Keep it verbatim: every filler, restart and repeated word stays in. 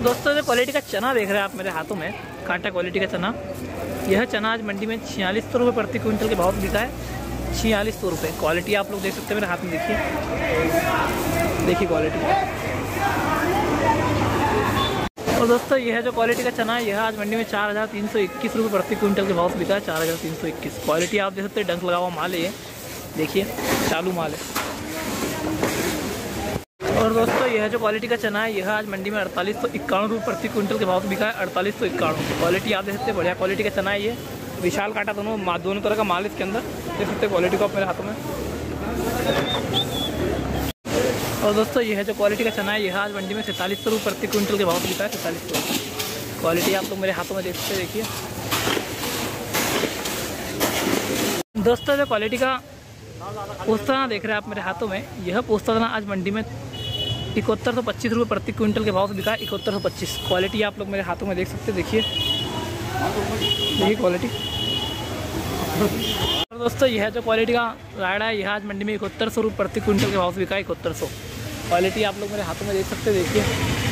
दोस्तों जो क्वालिटी का चना देख रहे हैं आप मेरे हाथों में, कांटा क्वालिटी का चना, यह चना आज मंडी में छियालीस सौ रुपये प्रति क्विंटल के भाव में बिका है। छियालीस सौ रुपये क्वालिटी आप लोग देख सकते हैं मेरे हाथ में, देखिए देखिए क्वालिटी। और दोस्तों यह जो क्वालिटी का चना है यह आज मंडी में चार हज़ार तीन सौ इक्कीस रुपये प्रति क्विंटल के भाव से बिका है। चार हज़ार तीन सौ इक्कीस क्वालिटी आप देख सकते हैं, डंक लगा हुआ माल है ये, देखिए चालू माल है। और दोस्तों यह जो क्वालिटी का चना है यह आज मंडी में अड़तालीस सौ इक्यावन रुपये प्रति क्विंटल के भाव से बिका है। अड़तालीस सौ इक्यावन क्वालिटी आप देख सकते हैं, बढ़िया क्वालिटी का चना है ये, विशाल कांटा दोनों दोनों तरह का माल इसके अंदर देख सकते हैं क्वालिटी को आप मेरे हाथों में। और दोस्तों यह जो क्वालिटी का चना है यह आज मंडी में सैंतालीस सौ रुपये प्रति क्विंटल के भाव से बिका है। सैंतालीस सौ क्वालिटी आप लोग मेरे हाथों में देख सकते हैं, देखिए दोस्तों जो क्वालिटी का पोस्ताना देख रहे हैं आप मेरे हाथों में, यह पोस्ताना आज मंडी में इकहत्तर सौ पच्चीस रुपये प्रति क्विंटल के भाव से बिका है। इकहत्तर सौ पच्चीस क्वालिटी आप लोग मेरे हाथों में देख सकते हैं, देखिए देखिए क्वालिटी। और दोस्तों यह जो क्वालिटी का रायड़ा है यह आज मंडी में इकहत्तर सौ रुपये प्रति क्विंटल के भाव से बिका है। इकहत्तर सौ क्वालिटी आप लोग मेरे हाथों में देख सकते हैं, देखिए।